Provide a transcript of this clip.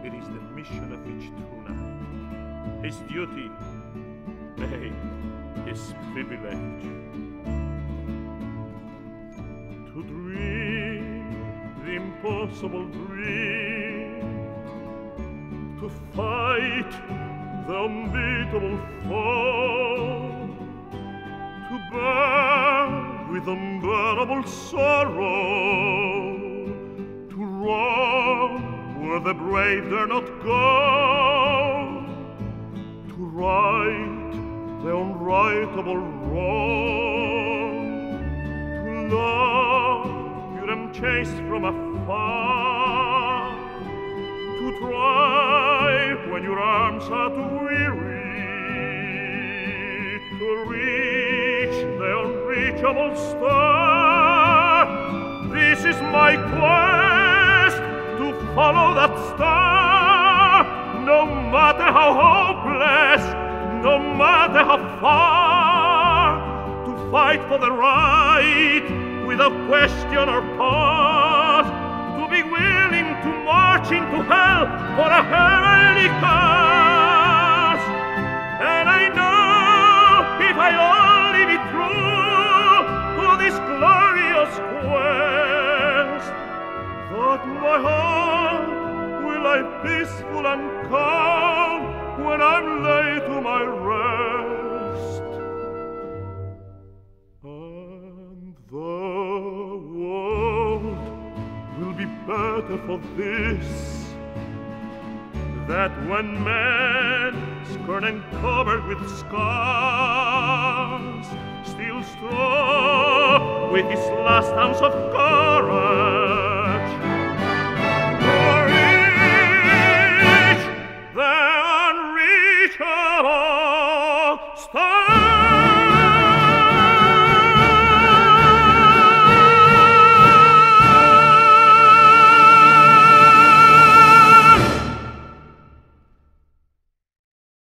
It is the mission of each tuna, his duty, nay, his privilege, to dream the impossible dream, to fight the unbeatable foe, to bear with unbearable sorrow, to run where the brave dare not go, to right the unrightable wrong, to love pure and chaste from afar, to try when your arms are too weary, to reach the unreachable star. This is my quest, to follow that star, no matter how hopeless, no matter how far, to fight for the right without question or pause, to be willing to march into hell for a heavenly cause. And I know if I only be true to this glorious quest, that my heart will lie peaceful and calm when I'm laid to my rest. And the world will be better for this, that when men, scorned and covered with scars, still strong with his last ounce of courage, reach the unreachable star.